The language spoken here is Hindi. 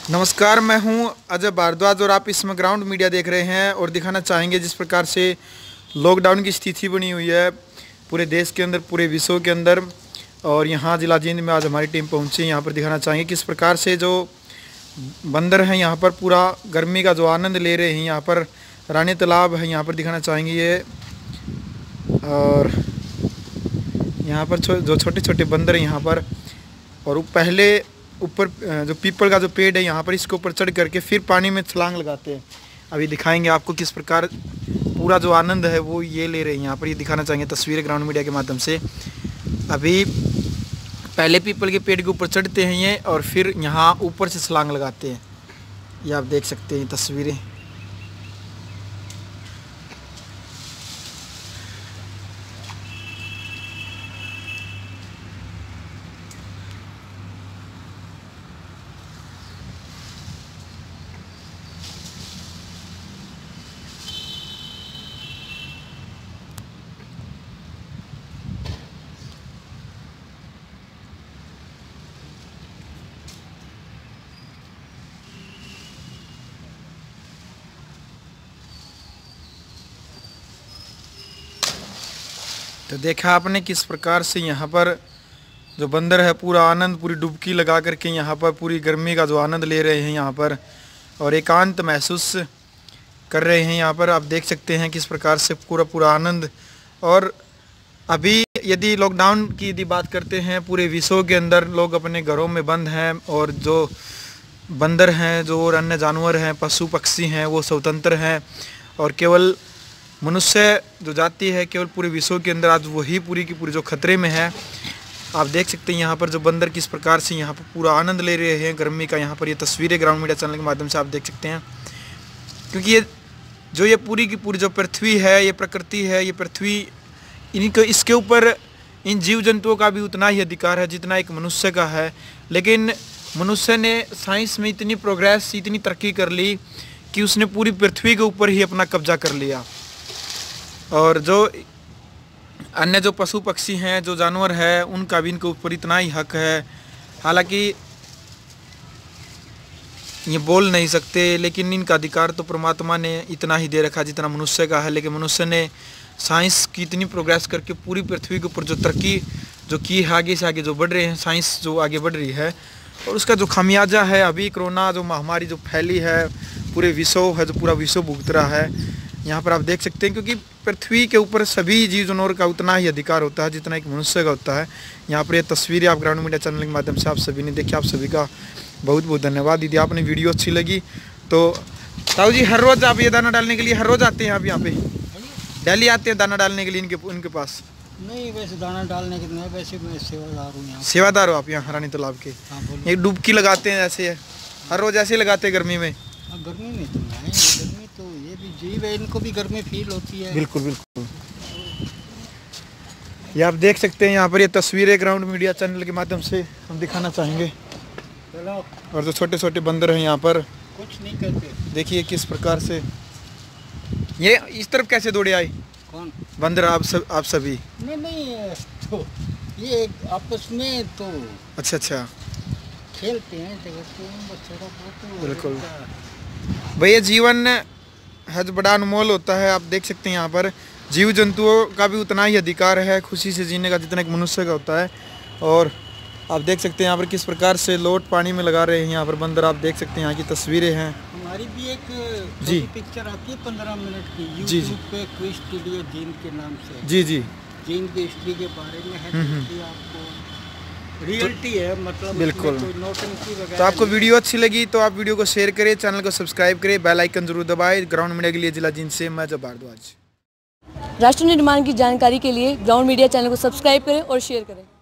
नमस्कार, मैं हूं अजय भारद्वाज और आप इसमें ग्राउंड मीडिया देख रहे हैं और दिखाना चाहेंगे जिस प्रकार से लॉकडाउन की स्थिति बनी हुई है पूरे देश के अंदर, पूरे विश्व के अंदर। और यहां जिला जींद में आज हमारी टीम पहुंची। यहां पर दिखाना चाहेंगे किस प्रकार से जो बंदर हैं यहां पर पूरा गर्मी का जो आनंद ले रहे हैं। यहां पर रानी तालाब है, यहां पर दिखाना चाहेंगे ये। और यहाँ पर जो छोटे छोटे बंदर हैं यहाँ पर, और पहले ऊपर जो पीपल का जो पेड़ है यहाँ पर, इसके ऊपर चढ़ करके फिर पानी में छलांग लगाते हैं। अभी दिखाएंगे आपको किस प्रकार पूरा जो आनंद है वो ये ले रहे हैं यहाँ पर। ये दिखाना चाहेंगे तस्वीरें ग्राउंड मीडिया के माध्यम से। अभी पहले पीपल के पेड़ के ऊपर चढ़ते हैं ये और फिर यहाँ ऊपर से छलांग लगाते हैं। ये आप देख सकते हैं तस्वीरें। तो देखा आपने किस प्रकार से यहाँ पर जो बंदर है पूरा आनंद, पूरी डुबकी लगा करके यहाँ पर पूरी गर्मी का जो आनंद ले रहे हैं यहाँ पर, और एकांत महसूस कर रहे हैं यहाँ पर। आप देख सकते हैं किस प्रकार से पूरा आनंद। और अभी यदि लॉकडाउन की यदि बात करते हैं, पूरे विश्व के अंदर लोग अपने घरों में बंद हैं और जो बंदर हैं, जो और अन्य जानवर हैं, पशु पक्षी हैं, वो स्वतंत्र हैं और केवल मनुष्य जो जाति है केवल पूरे विश्व के अंदर आज वही पूरी की पूरी जो खतरे में है। आप देख सकते हैं यहाँ पर जो बंदर किस प्रकार से यहाँ पर पूरा आनंद ले रहे हैं गर्मी का। यहाँ पर ये तस्वीरें ग्राउंड मीडिया चैनल के माध्यम से आप देख सकते हैं, क्योंकि ये पूरी की पूरी जो पृथ्वी है, ये प्रकृति है, ये पृथ्वी, इनको इसके ऊपर इन जीव जंतुओं का भी उतना ही अधिकार है जितना एक मनुष्य का है। लेकिन मनुष्य ने साइंस में इतनी प्रोग्रेस, इतनी तरक्की कर ली कि उसने पूरी पृथ्वी के ऊपर ही अपना कब्जा कर लिया। और जो अन्य जो पशु पक्षी हैं, जो जानवर है, उनका भी इनके ऊपर इतना ही हक है। हालांकि ये बोल नहीं सकते, लेकिन इनका अधिकार तो परमात्मा ने इतना ही दे रखा जितना मनुष्य का है। लेकिन मनुष्य ने साइंस की इतनी प्रोग्रेस करके पूरी पृथ्वी के ऊपर जो तरक्की जो की है, आगे से आगे जो बढ़ रहे हैं, साइंस जो आगे बढ़ रही है, और उसका जो खामियाजा है अभी कोरोना जो महामारी जो फैली है, पूरे विश्व है, जो पूरा विश्व भुगत रहा है। यहाँ पर आप देख सकते हैं, क्योंकि पृथ्वी के ऊपर सभी जीव जानवर का उतना ही अधिकार होता है जितना एक मनुष्य का होता है। यहाँ पर ये तस्वीरें आप ग्राउंड मीडिया चैनल के माध्यम से आप सभी ने देखी। आप सभी का बहुत बहुत धन्यवाद। दीदी आपने वीडियो अच्छी लगी तो ताऊ जी, हर रोज़ आप ये दाना डालने के लिए हर रोज़ आते हैं आप यहाँ पे? डेली आते हैं दाना डालने के लिए इनके पास? नहीं, वैसे दाना डालने के नहीं, वैसे मैं सेवादार हूँ यहाँ। सेवादार हो आप यहाँ रानी तालाब के? ये डुबकी लगाते हैं ऐसे है, हर रोज़ ऐसे लगाते हैं गर्मी में? गर्मी में तो नहीं, गर्मी तो ये भी जीव है, इनको भी गर्मी फील होती है। बिल्कुल बिल्कुल। ये आप देख सकते हैं यहाँ पर ये तस्वीरें ग्राउंड मीडिया चैनल के माध्यम से हम दिखाना चाहेंगे। और जो छोटे छोटे बंदर हैं यहाँ पर, कुछ नहीं करते। देखिए किस प्रकार से ये इस तरफ कैसे दौड़े आए? कौन बंदर? आप सभी? नहीं, तो ये आपस में तो अच्छा खेलते हैं, बस थोड़ा बहुत। बिल्कुल भैया, जीवन है जो बड़ा अनमोल होता है। आप देख सकते हैं यहाँ पर जीव जंतुओं का भी उतना ही अधिकार है खुशी से जीने का जितना एक मनुष्य का होता है। और आप देख सकते हैं यहाँ पर किस प्रकार से लोट पानी में लगा रहे हैं यहाँ पर बंदर। आप देख सकते हैं यहाँ की तस्वीरें हैं। हमारी भी एक जी पिक्चर आती है 15 मिनट की YouTube पे, क्विज स्टूडियो जींद के नाम से। जी जींद की हिस्ट्री के बारे में है, आपको रियलिटी है, मतलब बिल्कुल। नोटंकी तो आपको वीडियो अच्छी लगी तो आप वीडियो को शेयर करें, चैनल को सब्सक्राइब करें, बेल आइकन जरूर दबाएं। ग्राउंड मीडिया के लिए जिला जींद से मैं अजय भारद्वाज। राष्ट्र निर्माण की जानकारी के लिए ग्राउंड मीडिया चैनल को सब्सक्राइब करें और शेयर करें।